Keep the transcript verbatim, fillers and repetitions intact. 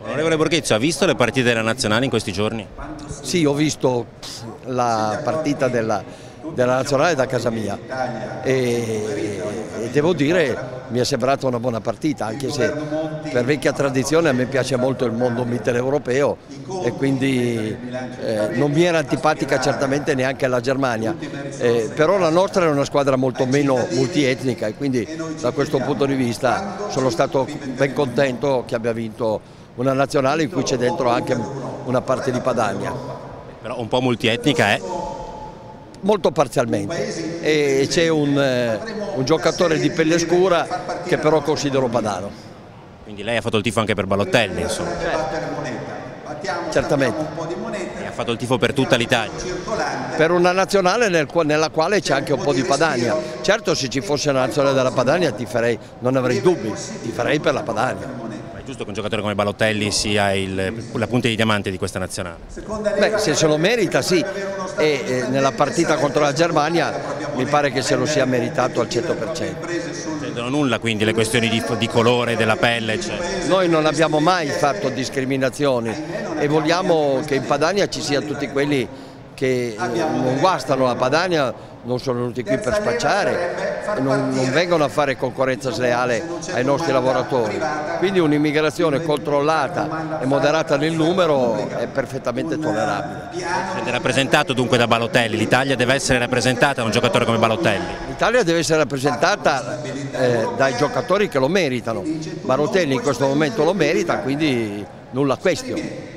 Onorevole Borghezio, ha visto le partite della Nazionale in questi giorni? Sì, ho visto la partita della, della Nazionale da casa mia e, e devo dire mi è sembrata una buona partita, anche se per vecchia tradizione a me piace molto il mondo mitteleuropeo e quindi eh, non mi era antipatica certamente neanche la Germania, eh, però la nostra è una squadra molto meno multietnica e quindi da questo punto di vista sono stato ben contento che abbia vinto una nazionale in cui c'è dentro anche una parte di Padania. Però un po' multietnica è? Molto parzialmente, e c'è un, eh, un giocatore di pelle scura che però considero padano. Quindi lei ha fatto il tifo anche per Balotelli, insomma? Certamente. E ha fatto il tifo per tutta l'Italia? Per una nazionale nel, nella quale c'è anche un po' di Padania. Certo, se ci fosse una nazionale della Padania ti farei, non avrei dubbi, ti farei per la Padania. È giusto che un giocatore come Balotelli sia il, la punta di diamante di questa nazionale? Beh, se se lo merita sì, e, e nella partita contro la Germania mi pare che se lo sia meritato al cento per cento. Non sentono nulla quindi le questioni di, di colore, della pelle, eccetera? Noi non abbiamo mai fatto discriminazioni e vogliamo che in Padania ci siano tutti quelli che non guastano la Padania, non sono venuti qui per spacciare, non, non vengono a fare concorrenza sleale ai nostri lavoratori. Quindi un'immigrazione controllata e moderata nel numero è perfettamente tollerabile. Siete rappresentato dunque da Balotelli, l'Italia deve essere rappresentata da un giocatore come Balotelli? L'Italia deve essere rappresentata eh, dai giocatori che lo meritano. Balotelli in questo momento lo merita, quindi nulla question.